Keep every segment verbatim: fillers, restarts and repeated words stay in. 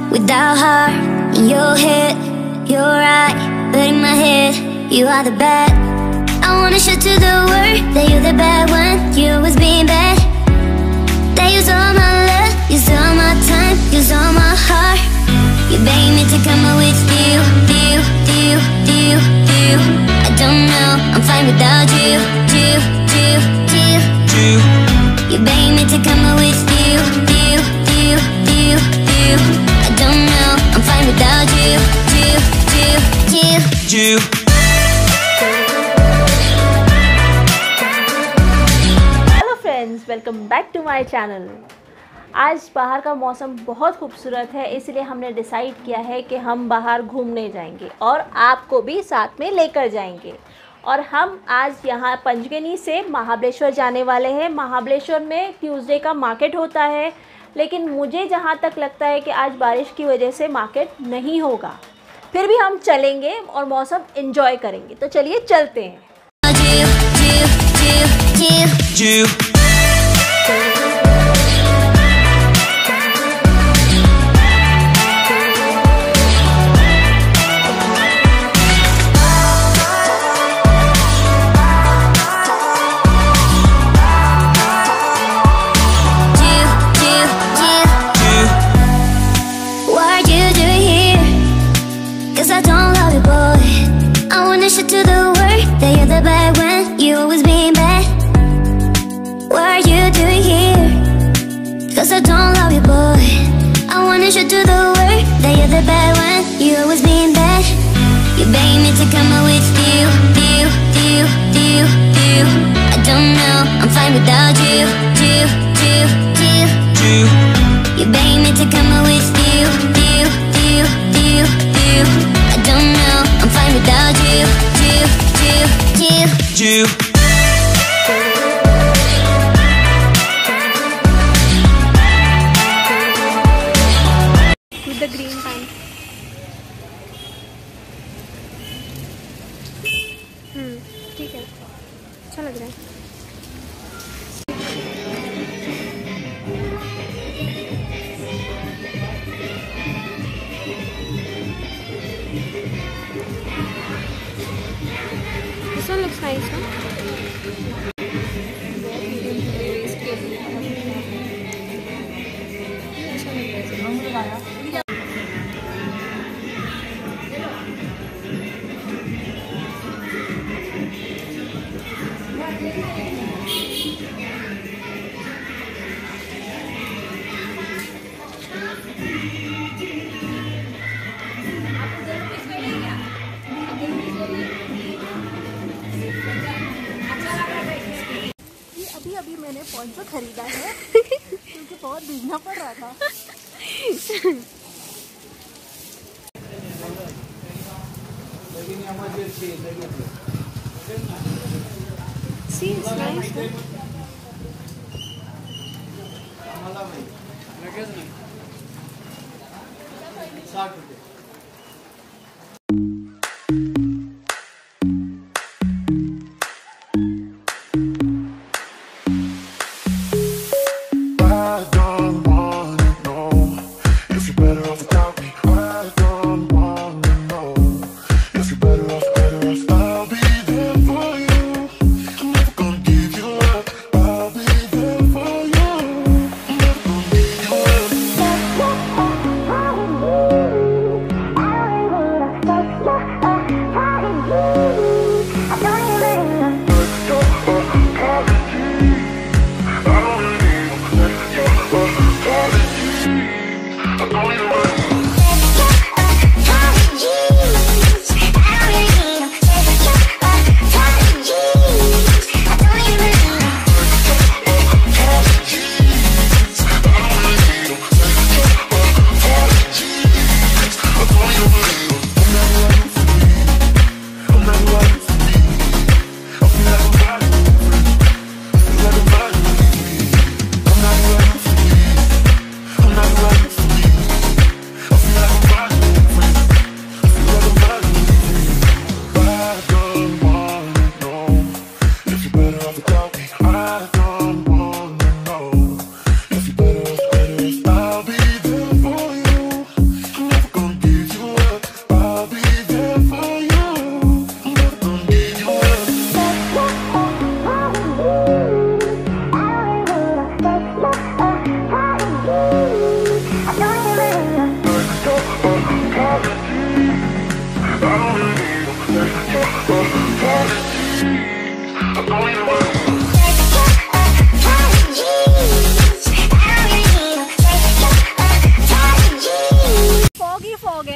without heart. In your head, you're right, but in my head, you are the bad. I wanna show to the world that you're the bad one. You was being bad. That use all my love, use all my time, use all my heart. You begging me to come out with you, you, you, you, you. I don't know, I'm fine without you, you, you, you, you. You begging me to come out with you, you, you, you, you. I don't know, I'm fine without you, you, you, you, you. Hello friends, welcome back to my channel. आज बाहर का मौसम बहुत खूबसूरत है, इसलिए हमने decide किया है कि हम बाहर घूमने जाएंगे और आपको भी साथ में लेकर जाएंगे। और हम आज यहाँ पंचगनी से महाबलेश्वर जाने वाले हैं। महाबलेश्वर में ट्यूसडे का मार्केट होता है, लेकिन मुझे जहाँ तक लगता है कि आज बारिश की वजह से मार्केट नहीं होगा। फिर भी हम चलेंगे और मौसम एंजॉय करेंगे, तो चलिए चलते हैं। To the world that you're the bad one, you always being bad. What are you doing here? Cause I don't love you, boy. I wanna show to the world that you're the bad one, you always being bad. You begging me to come out with you, you, you, you, you. I don't know, I'm fine without you, you, you, you, you. You begging me to come out with you, you, you, you, you. I don't know, I'm fine without you. You, you. With the green pants. हम्म, ठीक है, अच्छा लग रहा है। This one looks nice, huh? अभी अभी मैंने poncho खरीदा है क्योंकि बहुत भीगना पड़ रहा था। See, it's nice, huh?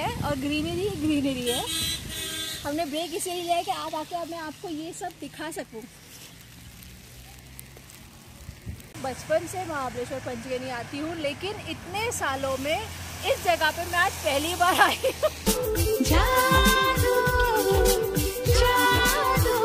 है और ग्रीनरी ग्रीनरी है। हमने ब्रेक इसलिए लिया है कि आज आके अब मैं आपको ये सब दिखा सकूं। बचपन से महाबलेश्वर पंचगनी आती हूँ, लेकिन इतने सालों में इस जगह पे मैं आज पहली बार आई हूँ। जादू, जादू।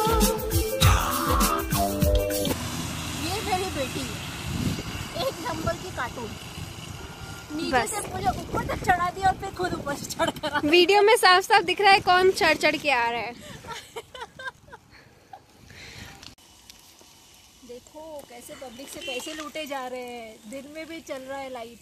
ये मेरी बेटी एक नंबर की कार्टून, नीचे से मुझे ऊपर तक चढ़ा दिया और फिर खुद ऊपर से चढ़ कर। वीडियो में साफ साफ दिख रहा है कौन चढ़ चढ़ के आ रहा है। देखो कैसे पब्लिक से पैसे लूटे जा रहे हैं, दिन में भी चल रहा है लाइट।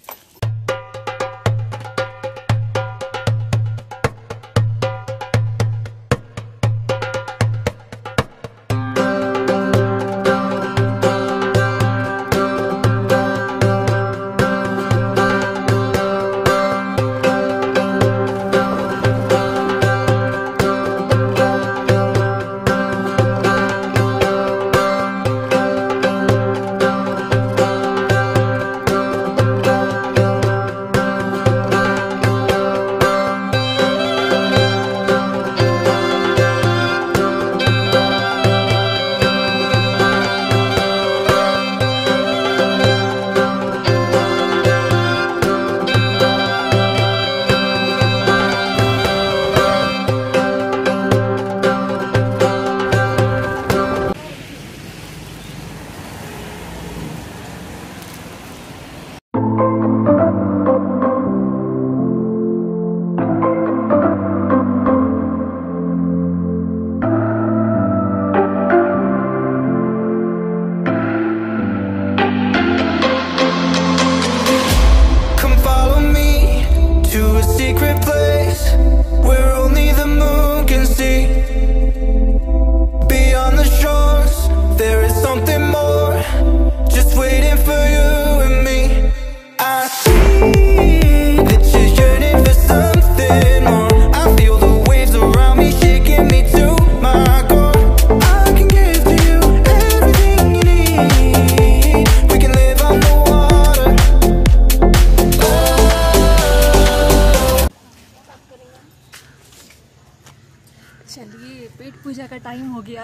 चलिए पेट पूजा का टाइम हो गया।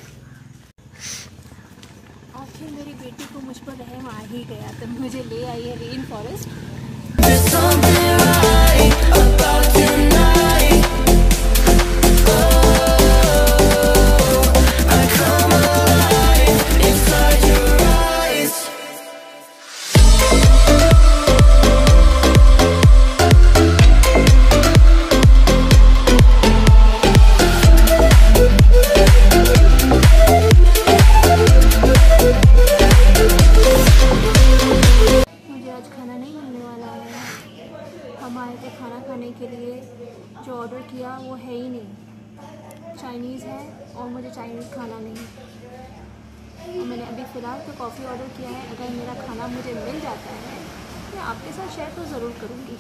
आखिर मेरी बेटी को मुझ पर रहम आ ही गया, तो मुझे ले आई है रेन फॉरेस्ट। खाना खाने के लिए जो ऑर्डर किया वो है ही नहीं, चाइनीज़ है और मुझे चाइनीज़ खाना नहीं। और मैंने अभी फ़िलहाल तो कॉफ़ी ऑर्डर किया है। अगर मेरा खाना मुझे मिल जाता है मैं आपके साथ शेयर तो ज़रूर करूँगी।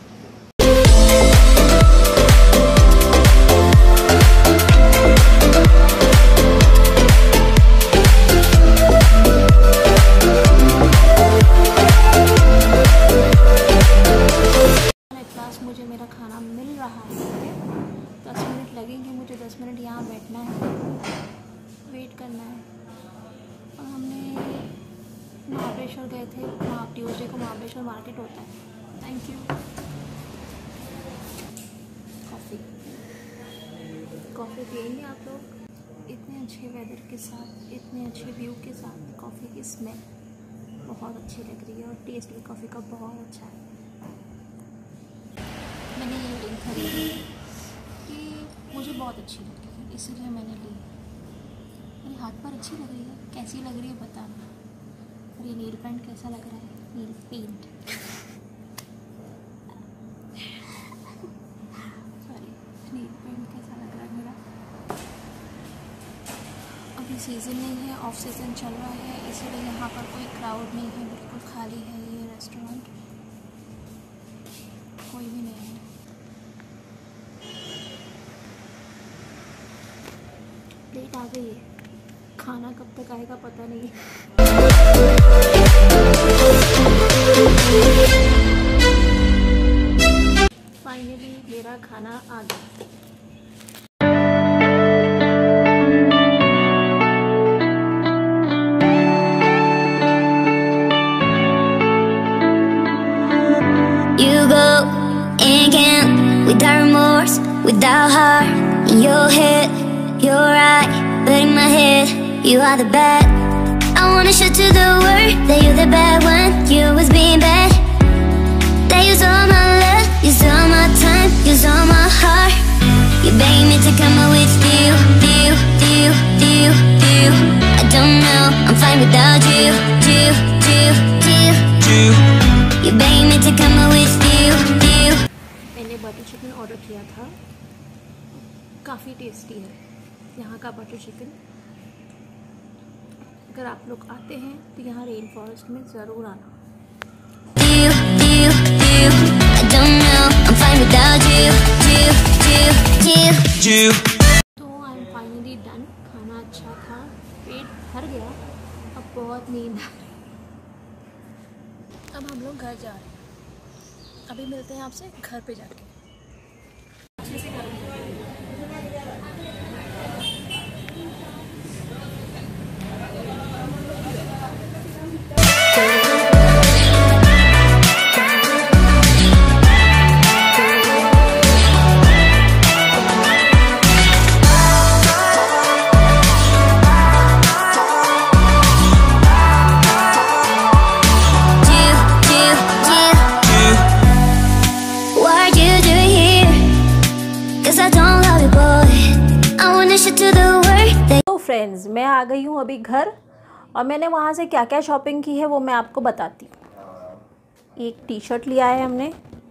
मुझे मेरा खाना मिल रहा है, दस मिनट लगेंगे मुझे, दस मिनट यहाँ बैठना है, वेट करना है। और हमने महाबलेश्वर गए थे, वहाँ ट्यूसडे को महाबलेश्वर मार्केट होता है। Thank you. कॉफ़ी कॉफ़ी पिएंगे आप लोग। इतने अच्छे वेदर के साथ, इतने अच्छे व्यू के साथ कॉफ़ी की स्मेल बहुत अच्छी लग रही है और टेस्ट भी कॉफ़ी का बहुत अच्छा है। मैंने ये रिंग खरीदी कि मुझे बहुत अच्छी लगी, इसीलिए मैंने ली। मेरे हाथ पर अच्छी लग रही है, कैसी लग रही है बताना। और ये नील पेंट कैसा लग रहा है, nail paint sorry nail paint कैसा लग रहा है मेरा। अभी सीज़न नहीं है, ऑफ सीज़न चल रहा है, इसीलिए यहाँ पर कोई क्राउड नहीं है, बिल्कुल खाली है ये रेस्टोरेंट, कोई भी नहीं है। प्लेट आ गई है, खाना कब तक आएगा पता नहीं। मेरा खाना आ गया। You go and camp without remorse, without heart. In your head, you're right, but in my head, you are the bad. I wanna show to the world that you're the bad one. You was being bad. That use all my love, use all my time, use all my heart. You begging me to come out with you, you, you, you, you. I don't know, I'm fine without you, you, you, you, you. You begging me to come out with you, you. मैंने butter chicken order किया था, काफ़ी tasty है यहाँ का butter chicken. अगर आप लोग आते हैं तो यहाँ रेन फॉरेस्ट में ज़रूर आना। You, you, you. I don't know, I'm fine without you, you, you, you, you. तो आई एम फाइनली डन। खाना अच्छा था, पेट भर गया, अब बहुत नींद आ रही। अब हम लोग घर जा रहे हैं। अभी मिलते हैं आपसे घर पे जाके। तो फ्रेंड्स, मैं आ गई हूँ अभी घर और मैंने वहाँ से क्या क्या शॉपिंग की है वो मैं आपको बताती हूँ। एक टी शर्ट लिया है हमने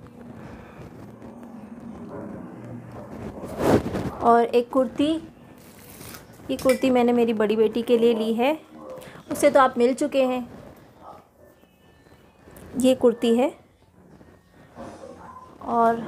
और एक कुर्ती। ये कुर्ती मैंने मेरी बड़ी बेटी के लिए ली है, उससे तो आप मिल चुके हैं। ये कुर्ती है और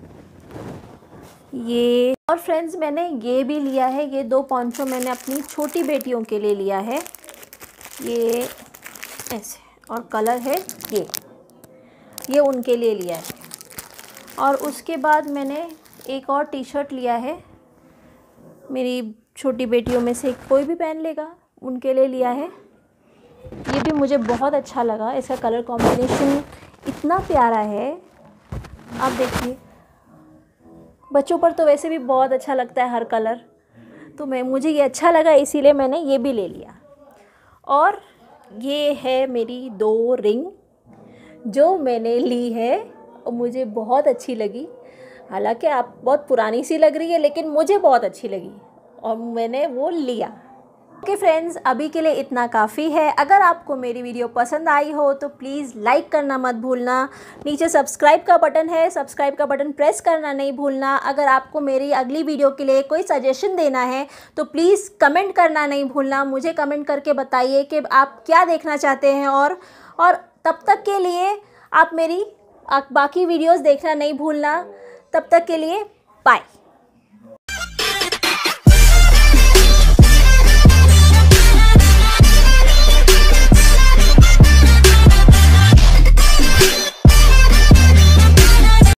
ये और फ्रेंड्स मैंने ये भी लिया है। ये दो पॉन्चो मैंने अपनी छोटी बेटियों के लिए लिया है, ये ऐसे, और कलर है ये ये उनके लिए लिया है। और उसके बाद मैंने एक और टी शर्ट लिया है, मेरी छोटी बेटियों में से कोई भी पहन लेगा उनके लिए लिया है। ये भी मुझे बहुत अच्छा लगा, इसका कलर कॉम्बिनेशन इतना प्यारा है। आप देखिए, बच्चों पर तो वैसे भी बहुत अच्छा लगता है हर कलर, तो मैं मुझे ये अच्छा लगा इसीलिए मैंने ये भी ले लिया। और ये है मेरी दो रिंग जो मैंने ली है और मुझे बहुत अच्छी लगी। हालांकि आप बहुत पुरानी सी लग रही है लेकिन मुझे बहुत अच्छी लगी और मैंने वो लिया। ओके फ्रेंड्स, अभी के लिए इतना काफ़ी है। अगर आपको मेरी वीडियो पसंद आई हो तो प्लीज़ लाइक करना मत भूलना। नीचे सब्सक्राइब का बटन है, सब्सक्राइब का बटन प्रेस करना नहीं भूलना। अगर आपको मेरी अगली वीडियो के लिए कोई सजेशन देना है तो प्लीज़ कमेंट करना नहीं भूलना। मुझे कमेंट करके बताइए कि आप क्या देखना चाहते हैं। और और तब तक के लिए आप मेरी बाकी वीडियोज़ देखना नहीं भूलना। तब तक के लिए बाय।